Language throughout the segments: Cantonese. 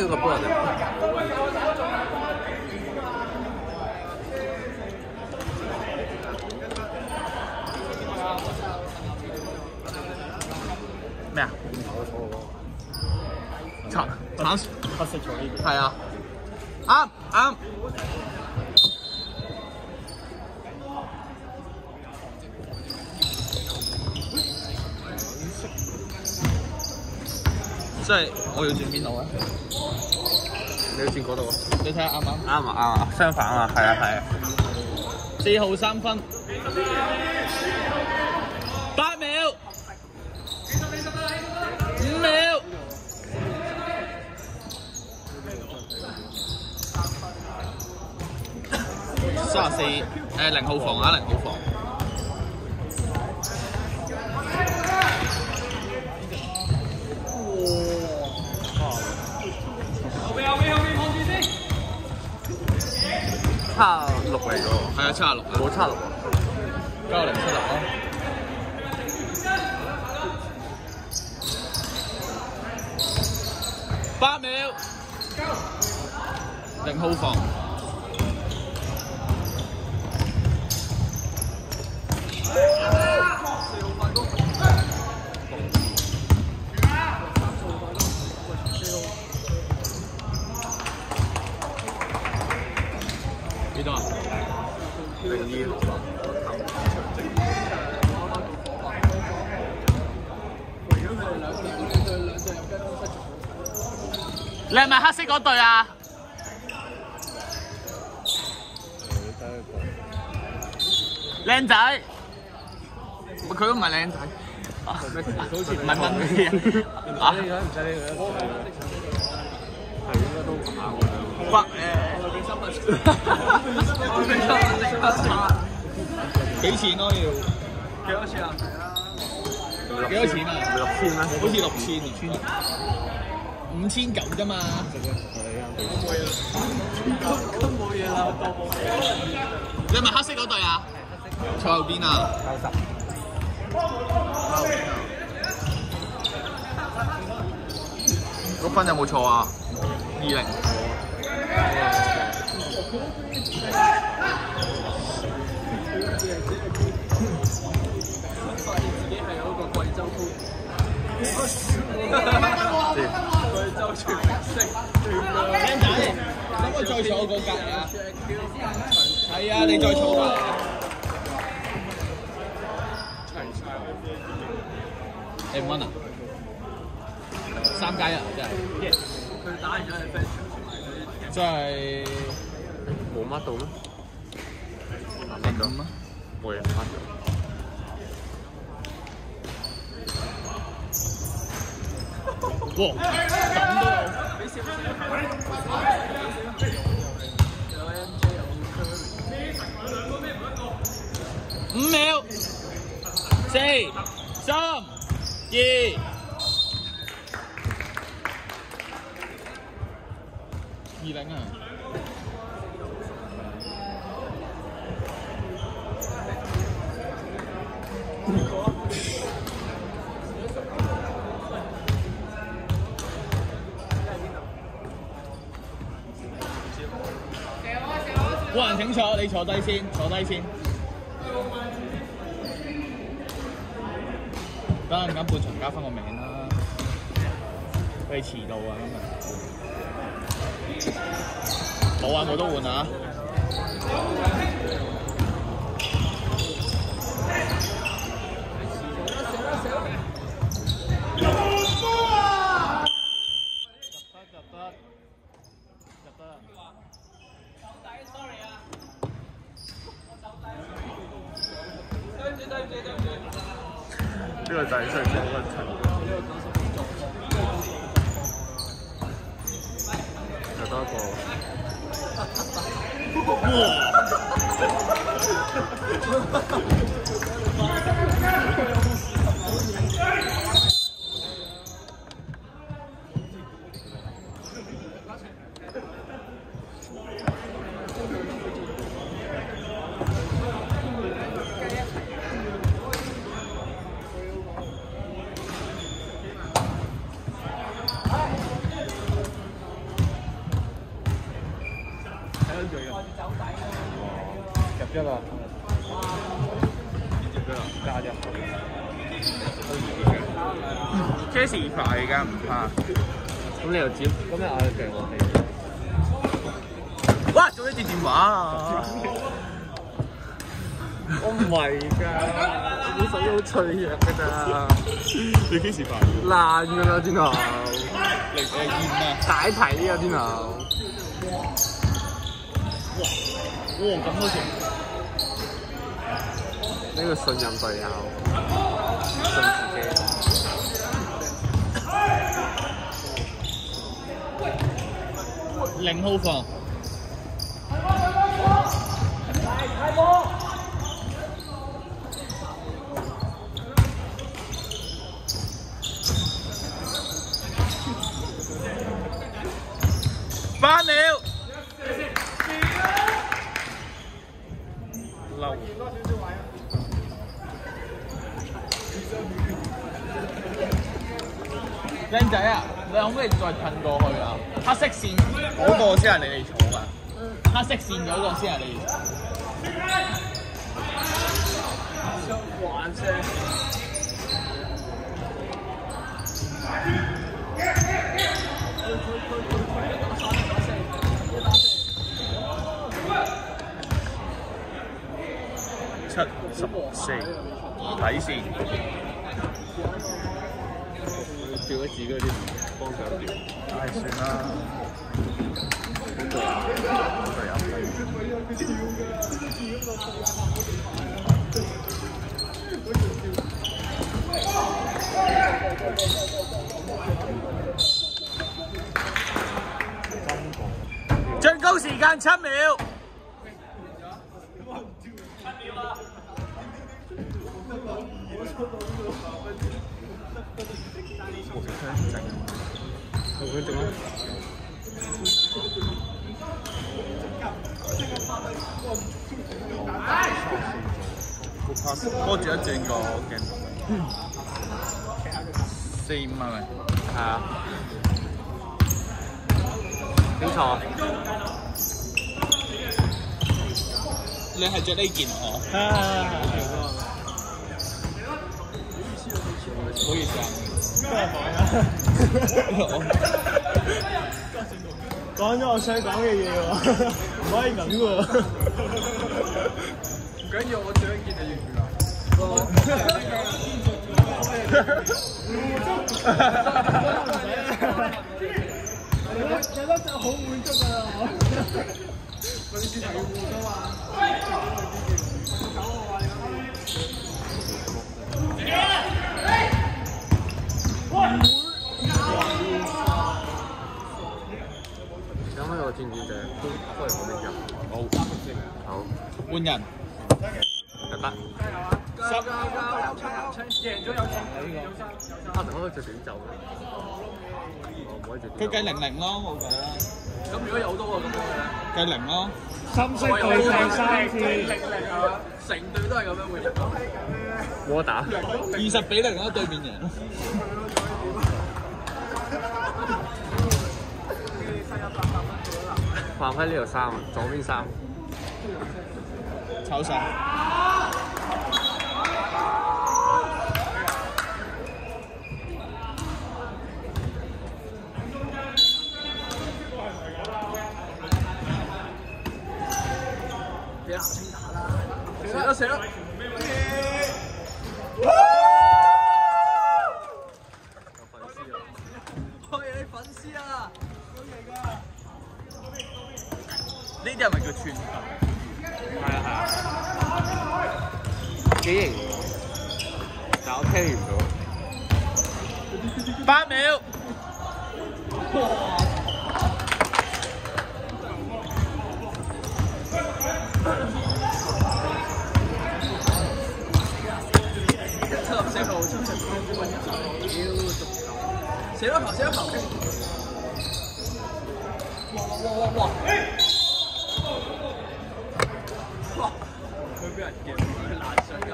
個波人哋。咩啊？橙黑色坐呢邊。係啊，啱啱。即係我要轉邊度啊？你要轉嗰度啊？你睇下啱唔啱？啱啊啱啊，相反啊，係啊係啊。4號3分，8秒，5秒，340號房啊，0號房。76嚟㗎喎，係啊，76啊，冇76啊，9076咯。8秒，0號房。幾多啊？02號房。你係咪黑色嗰隊啊？靚仔，佢都唔係靚仔。唔係問你啊？唔使理佢，唔使理佢。係應該都唔啱嘅。幾錢咯要？幾多錢啊？幾多錢啊？6000咩？好似6000啊！5900啫嘛。都冇嘢啦，你係咪黑色嗰隊啊？坐後邊啊？90。個分有冇錯啊？20。發現自己係有一個貴州高。貴州全明星。靚仔，可唔可以再坐我個隔離啊？係啊，你再坐過嚟。你唔溫啊？3+1真係。佢打完咗係 fans 真係冇乜到咩？乜咗咩？冇嘢乜咗。哇！咁都有。5秒，4、3、2。20啊！冇人請坐，你坐低先，坐低先。等陣間半場加翻個名啦，俾你遲到啊今日。冇啊，冇得換啊！呢個就係最高嘅程度。又多一個。 嘴嘅。 入咗啦， 接咗啦，加入。 車時快㗎，唔怕。 咁你又接，咁你嗌佢勁我哋。 哇！做一接電話啊！ 我唔係㗎，我手好脆弱㗎咋。 你幾時發？ 爛㗎啦，轉頭。 嚟煙啊！ 解題呢個轉頭。 哇！咁都成。 呢個信任隊友，信自己。 0號房。8秒。漏。靚仔啊，你可唔可以再褪過去啊？黑色線嗰個先係你哋坐㗎，黑色線嗰個先係你哋坐。玩車。74底線。 調咗自己嗰啲方向調。 唉，算啦。最高時間7秒。多住一轉個鏡頭，4-5係咪？ 係啊。點錯？ 你係着呢件我。唔好意思啊。 講咗我想講嘅嘢喎，唔可以咁喎。唔緊要，我着一件就完啦。有得就好滿足㗎啦，嗰啲先係要換㗎嘛。 有冇個戰戰就都開嗰邊入？ 好。 好。 換人。 就得。 10。 贏咗有錢。 阿成可以着短袖嘅。唔可以着。 佢計00咯，我覺得。 咁如果有好多個咁樣嘅， 計0咯。 深色對上3次，00係嘛？成隊都係咁樣會入。 冇得打。 20-0咯，對面贏。 犯規呢度3，左邊3。 炒晒。 俾阿清打啦！射啦！我係你粉絲啊！ 呢啲係咪叫串？ 係啊。幾型？但我聽唔到。 8秒。 射咗球！哇！佢俾人夾，佢難上架。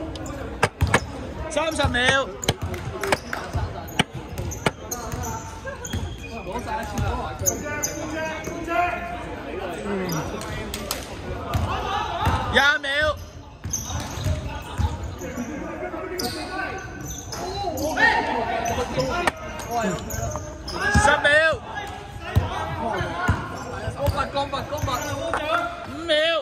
30秒。 10秒， 光物5秒。